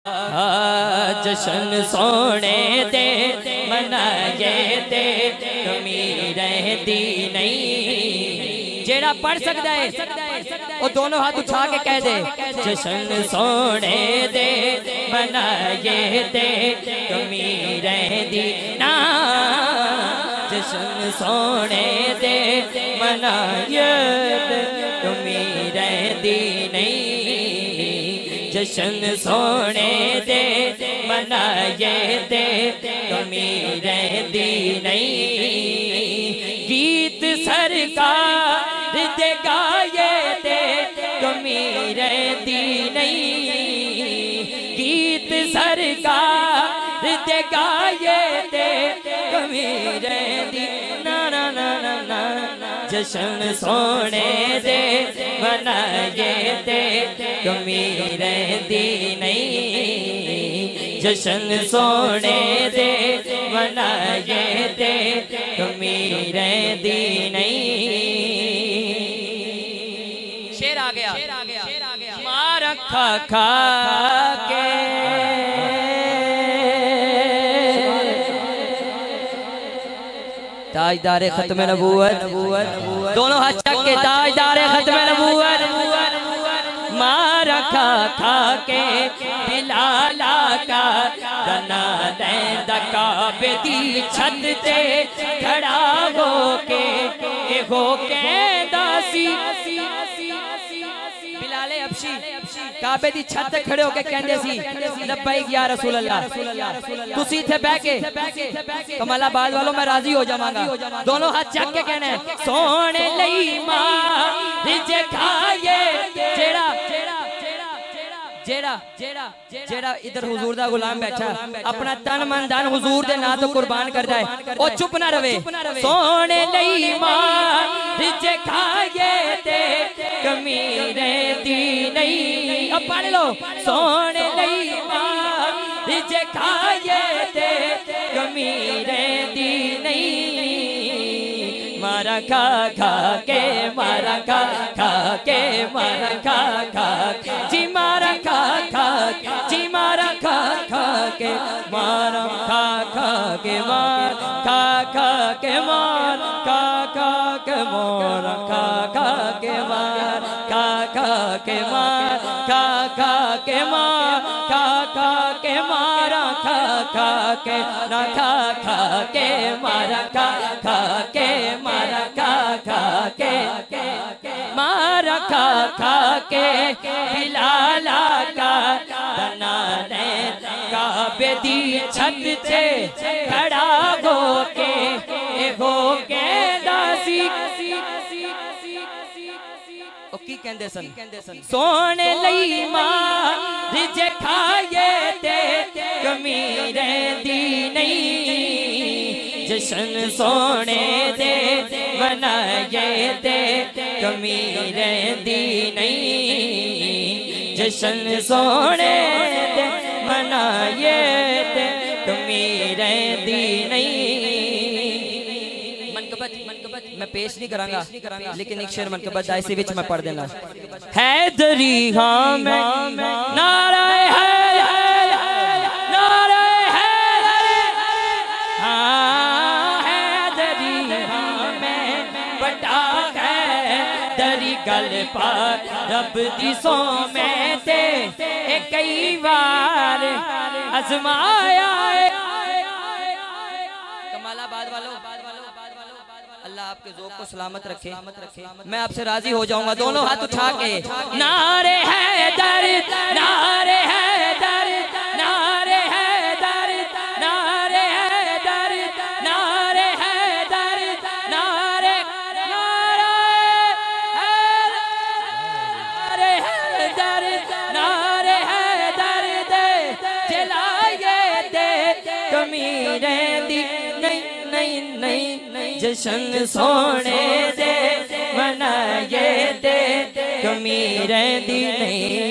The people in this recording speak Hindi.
जशन सोने दे मनाए दे कमी रहती नहीं। जेड़ा पढ़ सकता है वो दोनों हाथ उठा के कह दे जशन सोने दे मनाए दे कमी रहती ना। जशन सोने दे मनाए दे कमी रहती नहीं। जशन सोने दे मनाए दे कमी रहती नहीं। गीत सरकार दे गाए दे कमी रहती नहीं। गीत सरकार दे गाए दे कमी रहती ना ना ना ना ना। जशन सोने दे मनाए दे कमी रहती नहीं। जशन सोने दे मनाए दे कमी रहती नहीं। शेर आ गया मार खा खा के ताजदारे खत्म नबूवत दोनों हाथ चक के ताजदारे खत्म नबूवत मार खा खा के बिलाला का दना दैंद काबे दी छत ते खड़ा होके दासी बिलाले अबशी काबे दी छत ते खड़े होके कहंदे सी लब्बैक या रसूल अल्लाह। तुसी इथे बैठ के कमालाबाद वालों मैं राजी हो जावांगा। दोनों हाथ चक के कहना है सोने लई मां रिजे खाए जेड़ा जेड़ा जेड़ा जेड़ा इधर हुजूर दा गुलाम बैठा अपना तन मन धन हुजूर दे नाम तो कुर्बान करदा है ओ चुप ना रवे। सोने लई मां रिजे खाए ते कमी रहती नहीं। अब पढ़ लो सोने लई मां रिजे खाए ते कमी रहती नहीं। मारा खा खा के मारा खा खा के मारा खा खा जी मारा खा खा जी मारा खा खा के मारा खा खा के मार खा खा के मार खा खा के मार खा खा के मार खा खा के मार खा खा के मार खा खा के मारा खा खा के ना खा खा के मारा खा खा के मारा खा खा के मारा खा खा के बिलाला का बना दे काबे दी छत से खड़ा होके दासी ओ की कहंदे सन सोने लई मां रिजे खाए ते कमी रहती नहीं। जशन सोने दे मनाए दे कमी रहती नहीं। जशन सोने दे मनाए दे कमी रहती नहीं। मनकबत मैं पेश नहीं करांगा लेकिन एक शेर मनकबत ऐसे विच मैं पढ़ देना है दरी हाँ मैं नारा है नारा है हाँ है दरी हाँ मैं बटा है दरी गल पार रब दी सो में ते कई बार आजमाया कमालाबाद वालों अल्लाह आपके ज़ौक़ को सलामत रखे। मैं आपसे राजी हो जाऊंगा। दोनों हाथ उठा के नारे है दर नारे है दर नारे है दर नारे है दर नारे है दर नारे नारे है दर नारे है दर दे जलाए दे कमी रहती नहीं नहीं नहीं। जशन सोने दे मनाए दे कमी रहती नहीं।